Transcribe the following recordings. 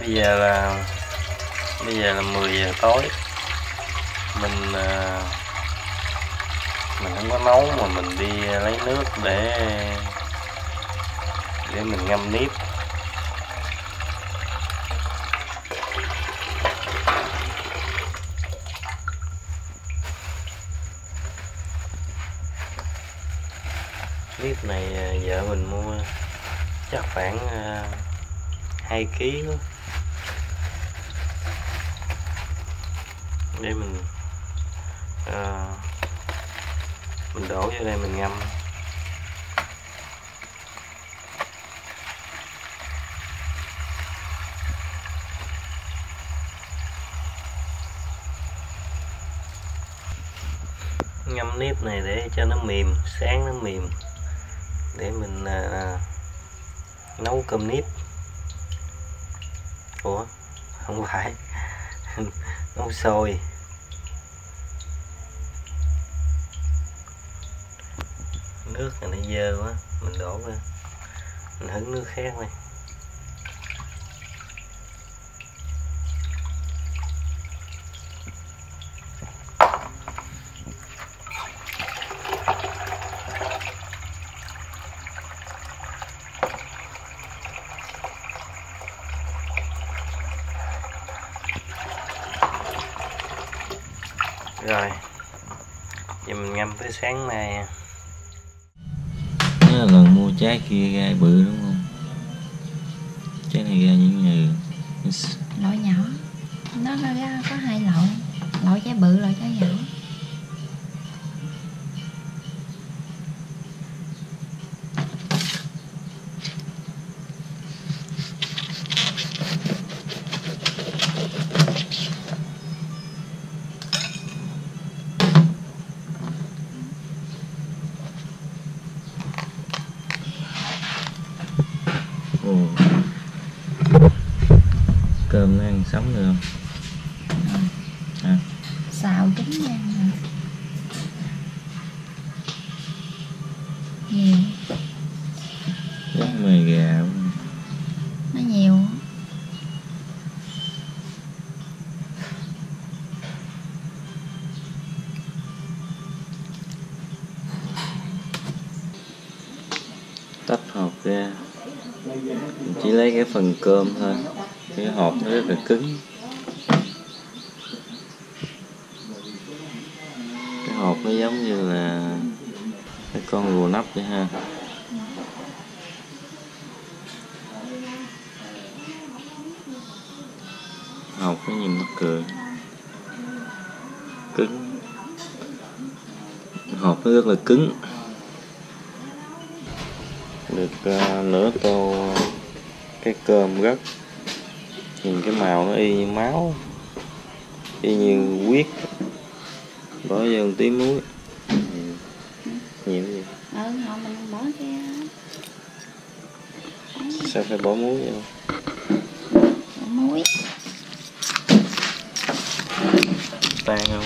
Bây giờ là 10 giờ tối. Mình không có nấu mà mình đi lấy nước để mình ngâm nếp. Nếp này vợ mình mua chắc khoảng 2 kg để mình đổ vô đây mình ngâm. Ngâm nếp này để cho nó mềm, sáng nó mềm để mình nấu cơm nếp. Ủa không phải nấu xôi. Nước này nó dơ quá, mình đổ ra, mình hứng nước khác này. Rồi, giờ mình ngâm tới sáng nay. Nhớ lần mua trái kia gai bự đúng không? Trái này gai như loại nhỏ. Nó có hai loại, loại trái bự, loại trái nhỏ. Cơm nó ăn sống được không? À. Xào chín nha. Nhiều. Giống mề gà. Nó nhiều. Tách hộp ra, mình chỉ lấy cái phần cơm thôi, cái hộp nó rất là cứng. Cái hộp nó giống như là cái con rùa nắp vậy ha. Hộp nó nhìn mắc cười, cứng. Hộp nó rất là cứng. Được nửa tô cái cơm gấc, nhìn cái màu nó y như máu, y như huyết. Bỏ vô một tí muối. Nhiều gì? Họ mình bỏ kia. Sao phải bỏ muối vô? Bỏ muối. Tan không?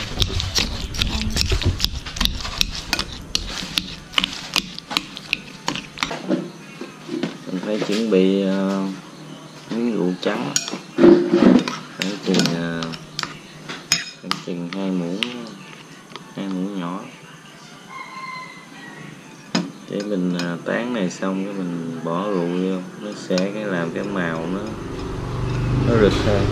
Mình phải chuẩn bị miếng rượu trắng khoảng chừng 2 muỗng nhỏ. Để mình tán này xong cái mình bỏ rượu vô, nó sẽ cái làm cái màu nó rực hơn.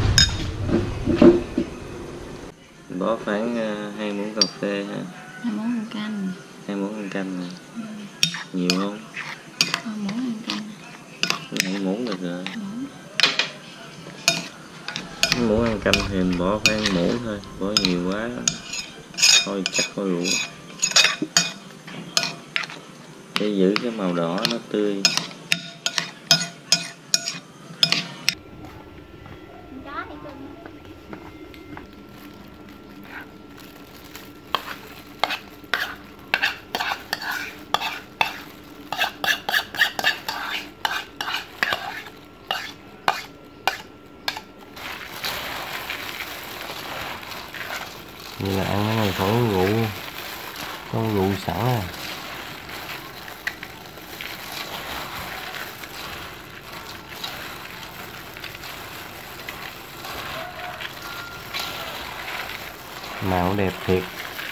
Mình bỏ khoảng 2 muỗng cà phê ha. 2 muỗng ăn canh. 2 muỗng ăn canh này. Nhiều không? 2 muỗng ăn canh. 2 muỗng được rồi. Muỗng ăn canh thì mình bỏ khoảng muỗng thôi, bỏ nhiều quá thôi chắc có rượu. Để giữ cái màu đỏ nó tươi. Vậy là ăn cái này có rượu sẵn à. Màu đẹp thiệt.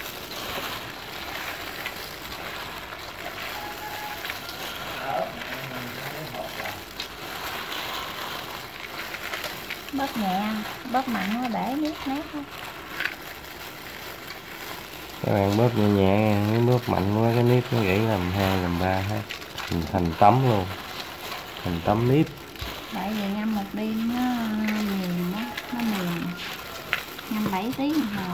Bóp nhẹ, bóp mạnh nó để nước nát thôi. Các bạn bóp nhẹ nhẹ, nếu bóp mạnh quá cái nếp nó gãy làm 2 làm 3 hết. Thành tấm luôn. Thành tấm nếp. Tại vì ngâm một đêm nó mềm đó, nó mềm. Ngâm 7 tiếng đồng hồ.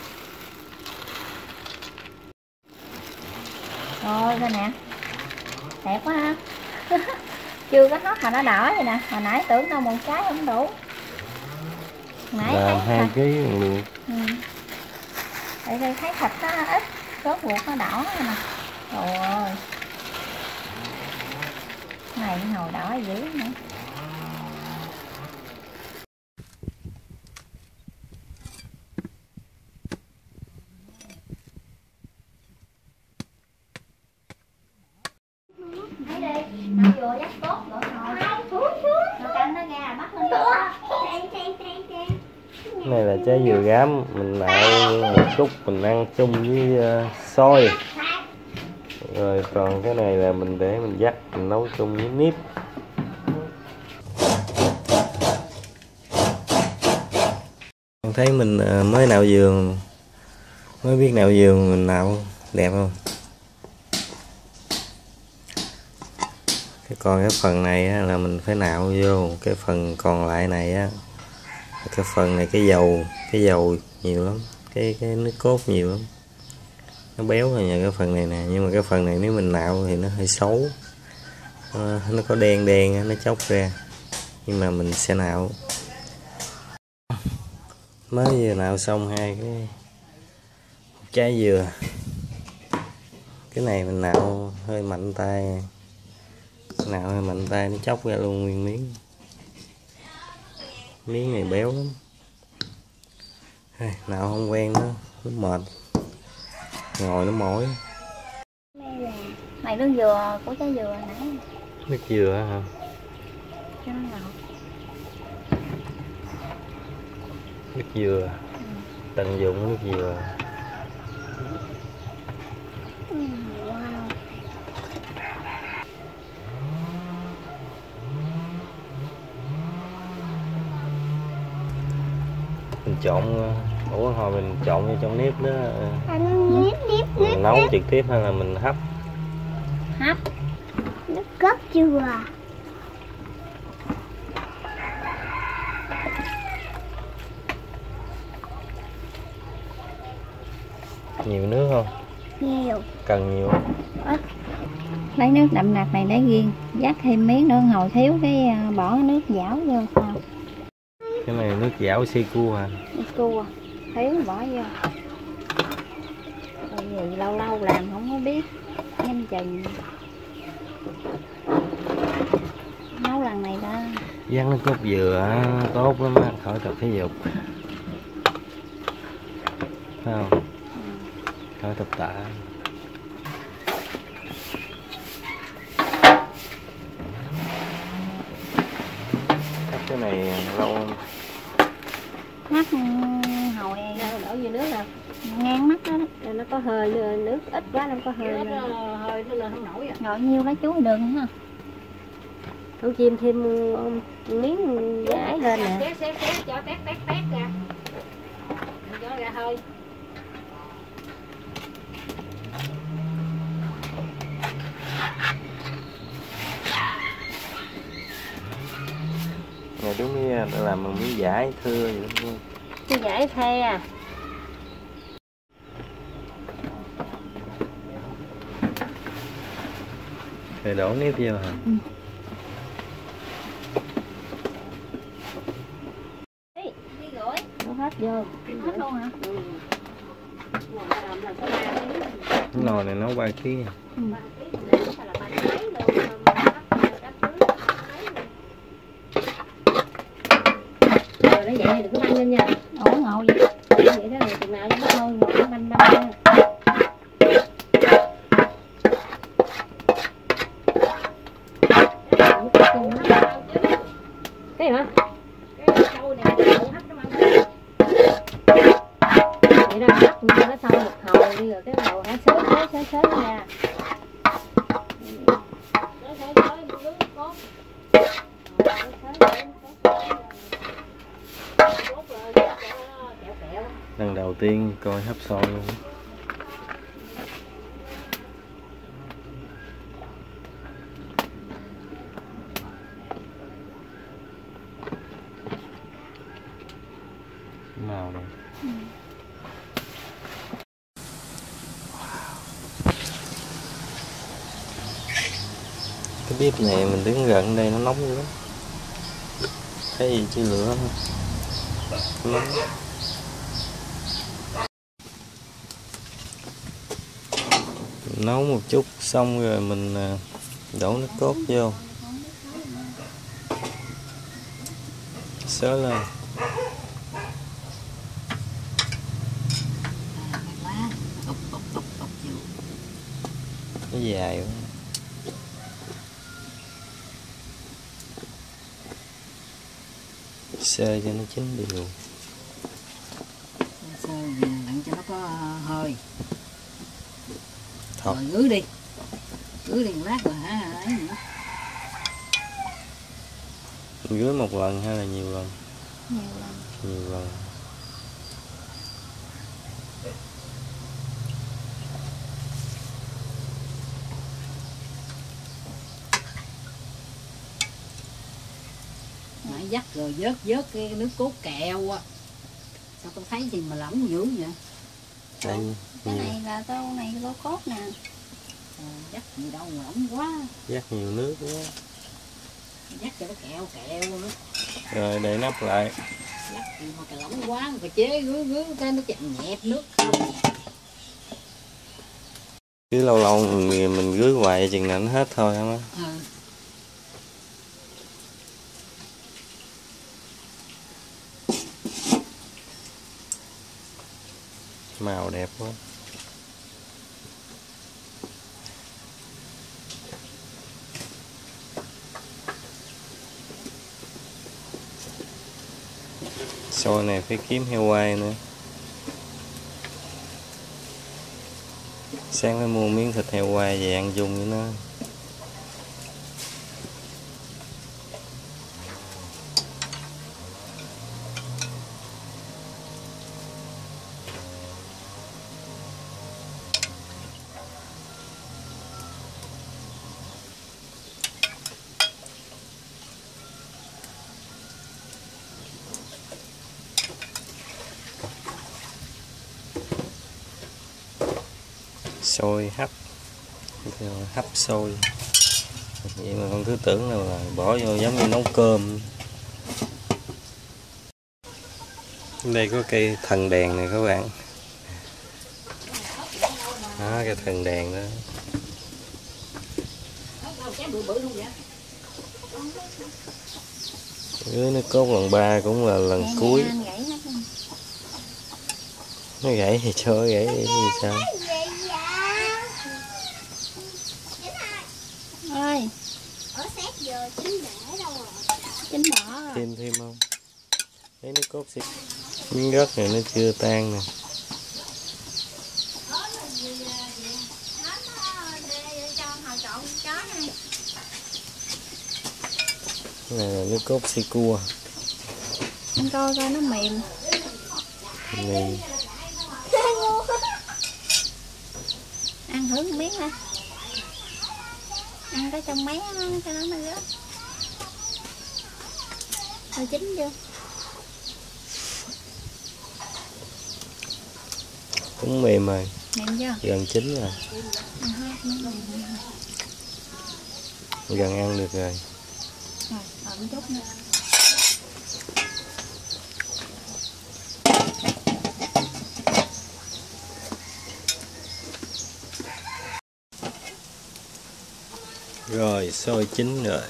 Rồi đây nè. Đẹp quá ha. Chưa có hót mà nó đỏ vậy nè. Hồi nãy tưởng đâu một trái không đủ. Nãy Làm thấy 2 kg còn được. Tại đây thấy thịt nó ít, cốt ruột nó đỏ rồi nè. Trời ơi. Này hồi đỏ dữ nữa. Thấy đi, nó vừa dắt cốt nữa rồi. Nó canh nó ra bắt lên đó. Cái này là trái dừa gám, mình nạo một chút mình ăn chung với xôi. Rồi còn cái này là mình để mình dắt mình nấu chung với nếp. Thấy mình mới nạo dừa, mới biết nạo dừa mình nạo đẹp không? Còn cái phần này á, là mình phải nạo vô, cái phần còn lại này á, cái phần này cái dầu nhiều lắm, cái nước cốt nhiều lắm, nó béo rồi nha cái phần này nè. Nhưng mà cái phần này nếu mình nạo thì nó hơi xấu, nó có đen đen nó chóc ra, nhưng mà mình sẽ nạo. Mới vừa nạo xong hai cái trái dừa. Cái này mình nạo hơi mạnh tay, nạo hơi mạnh tay nó chóc ra luôn nguyên miếng. Miếng này béo lắm, nạo không quen nó mệt, ngồi nó mỏi. Này nước dừa của trái dừa nãy. Nước dừa hả? Cho nó ngọt. Nước dừa, tận dụng nước dừa. Wow. Mình trộn, hồi mình trộn vô trong nếp đó. Nếp Nấu trực tiếp hay là mình hấp? Hấp. Nước cốt dừa. Nhiều nước không? Nhiều. Cần nhiều không? Ít. Lấy nước đậm đặc này để riêng, dắt thêm miếng nữa, hồi thiếu cái bỏ cái nước dảo vô sao? Cái này nước dảo Siku hả? Cua thiếu bỏ vô. Tại vì lâu lâu làm không có biết nhanh chừng. Nấu lần này đó. Dán nước cốt dừa tốt lắm á, khỏi tập thể dục. Phải không? Khỏi tập tạ. Cái này lâu không? Mắt hồi Đổ vô nước rồi. ngang mắt đó. Rồi nó có hơi nước ít quá nó có hơi. Hơi nó lên không nổi. Rồi nhiêu lá chuối đường ha. Con chim thêm miếng giải lên nè. Xé cho tét ra. Cho ra hơi. Này đúng như làm bằng miếng vải thưa vậy đó. Cái giải the à. Rồi đổ nếp vô hả? Đi gửi. Nó hết vô. Hết luôn hả? Cái nồi này nấu 3 kg. Rồi nó vậy đừng có banh lên nha. Ủa ngộ vậy? Vậy đó rồi chừng nào nó thôi ngồi nó banh banh nha. Cái hả? Vậy đó tiên coi hấp xôi luôn. Màu này. Cái bếp này mình đứng gần đây nó nóng dữ lắm. Thấy gì chứ lửa không? Nóng. Nấu một chút xong rồi mình đổ nước cốt vô, xớ lên. Nó dài quá. Sơ cho nó chín đều. Sơ đặng cho nó có hơi. Thật. Rồi gửi đi một lát rồi hả ấy nữa. Rưới một lần hay là nhiều lần? Nhiều lần. Nhiều lần. Nãy dắt rồi vớt cái nước cốt kẹo á. Sao con thấy gì mà lỏng dữ vậy? Đây, Cái nhiều. này là tô này tô cốt nè. Dắt gì đâu mà lỏng quá. Dắt nhiều nước quá. Dắt cho nó kẹo nữa. Rồi để nắp lại. Dắt gì mà cái lỏng quá, mà chế gứ cái nó chậm nhẹp nước không. Cứ lâu lâu mình rưới hoài chừng nào nó hết thôi hả má? Ừ. Màu đẹp quá. Xôi này phải kiếm heo quay nữa. Sáng phải mua miếng thịt heo quay về ăn chung với nó. Xôi hấp, hấp xôi. Vậy mà con cứ tưởng là bỏ vô giống như nấu cơm. Đây có cây thần đèn này các bạn. Đó, cái thần đèn đó. Dưới nước cốt lần 3 cũng là lần cuối. Nó gãy thì cho gãy thì sao? Ơi. Ở sát giờ chín để đâu rồi? Chín bỏ rồi. Thêm không? Lấy nước cốt xịt. Miếng đất này nó chưa tan nè. Cái này là nước cốt xi cua. Anh coi coi nó mềm. Mềm. Ăn thử một miếng thôi. Ăn cái trong máy cho nó rớt. Rồi chín chưa? Cũng mềm rồi. Mềm chưa? Gần chín rồi. Gần ăn được rồi. Rồi, ẩm chút nữa. Rồi, xôi chín rồi.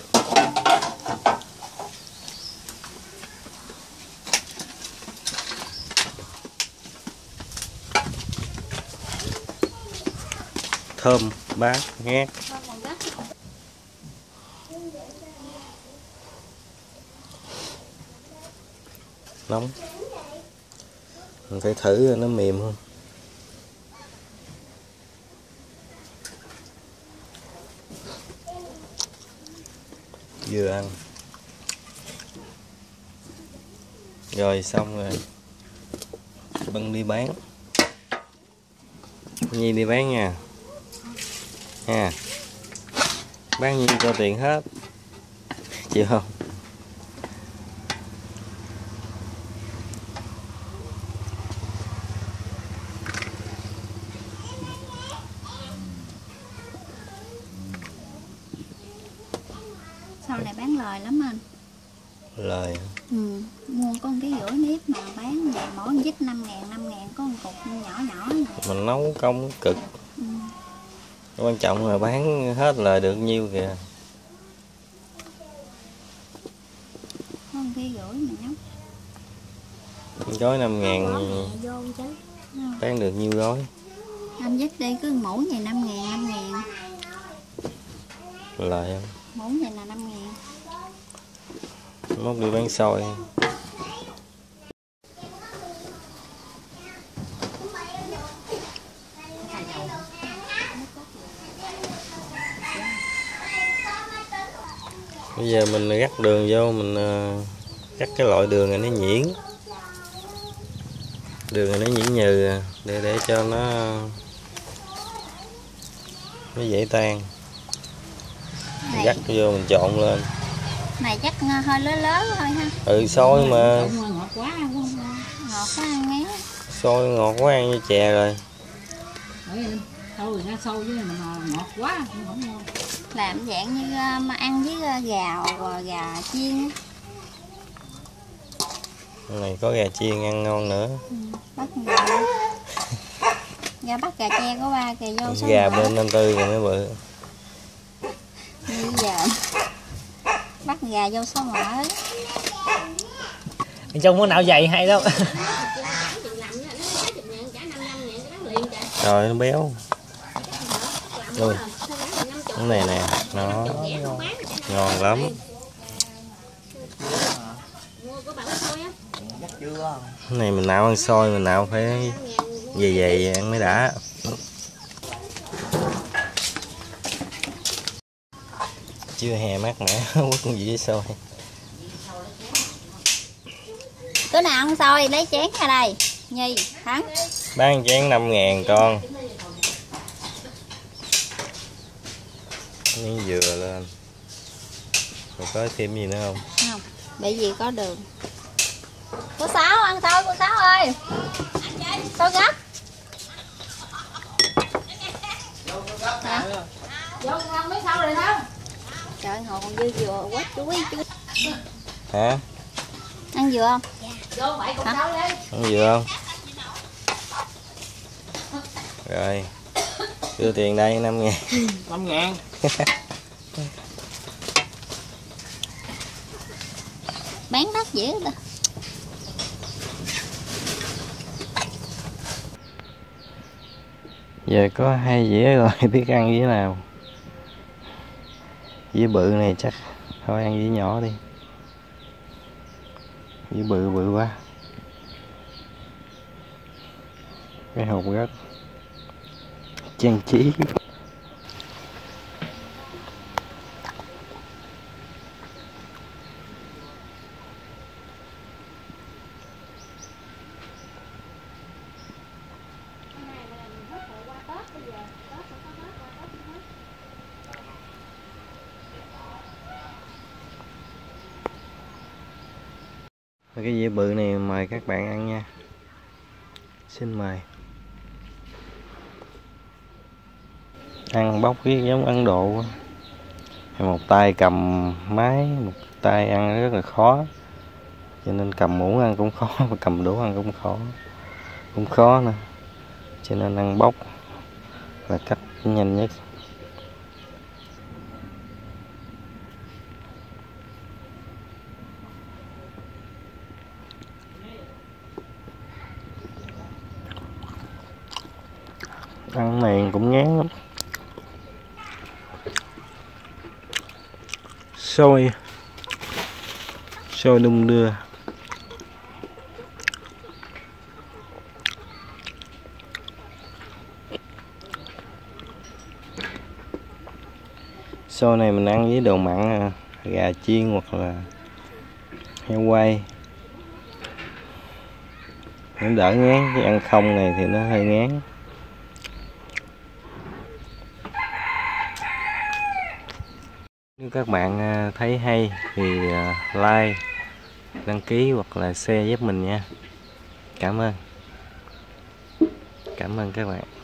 Thơm, bát, ngát. Nóng. Mình phải thử nó mềm không. Vừa ăn. Rồi xong rồi. bưng đi bán. Nhi đi bán nha. Nha. Bán nhiêu cho tiền hết. Chịu không? Sau này bán lời lắm anh. Lời. Mua có 1,5 kg nếp mà bán về mỗi dít 5.000 có một cục nhỏ nhỏ vậy. Mình nấu công cực. Quan trọng là bán hết lời được nhiêu kìa. Có 1,5 kg mà nhóc. Gói 5.000 bán được nhiêu gói? Anh dít đi cứ mỗi ngày 5.000. Lời không? Mỗi ngày là 5.000. Mốt đi bán xôi. Bây giờ mình gắt đường vô, mình cắt cái loại đường này nó nhuyễn. Đường này nó nhuyễn nhừ để cho nó dễ tan. Này, Gắt vô mình trộn lên. này chắc hơi lớn lớn thôi ha. Xôi mà. Ngọt quá không? Ngọt quá ăn ngán. Xôi ngọt quá ăn như chè rồi. Thôi ra sâu với mà ngọt quá không ngon. Làm dạng như mà ăn với gà chiên. Này có gà chiên ăn ngon nữa. Bắt gà bắt gà tre có 3 kìa vô số Gà mỡ. bên 54 rồi mới bự. Bây giờ bắt gà vô số mỡ. Anh Trung có nào dày hay đâu. Rồi nó béo. Ui. Cái này nè, nó ngon lắm. Cái này mình nạo ăn xôi, mình nạo phải dày ăn mới đã. Chưa hè mát mẻ quất con gì với xôi. Tối nào ăn xôi lấy chén ra đây. Nhi, Thắng. Bán chén 5.000 con. Miếng dừa lên. Rồi có thêm gì nữa không? Không, bởi vì có đường. Cô Sáu ăn xôi, cô Sáu ơi. Xôi gấp. Hả? Vô ăn mấy sau rồi không? Trời hồi còn dư dừa quá chú. Hả? Ăn dừa không? Vô vậy cùng sau đi. Ăn dừa không? Rồi. Đưa tiền đây 5.000. 5.000. Bán đắt dễ đó. Giờ có 2 dĩa rồi biết ăn dĩa nào. Dĩa bự này chắc thôi ăn dĩa nhỏ đi. Dĩa bự quá. Cái hộp gấc trang trí. Cái dĩa bự này mời các bạn ăn nha. Xin mời. Ăn bóc riết giống Ấn Độ. Một tay cầm máy, một tay ăn rất là khó. Cho nên cầm muỗng ăn cũng khó và cầm đũa ăn cũng khó. Cũng khó nữa. Cho nên ăn bóc là cách nhanh nhất. Ăn này cũng ngán lắm. Xôi đung đưa. Xôi này mình ăn với đồ mặn, gà chiên hoặc là heo quay. nó đỡ ngán, chứ ăn không này thì nó hơi ngán. Nếu các bạn thấy hay thì like, đăng ký hoặc là share giúp mình nha. Cảm ơn các bạn.